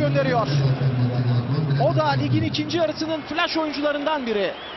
gönderiyor. O da ligin ikinci yarısının flash oyuncularından biri.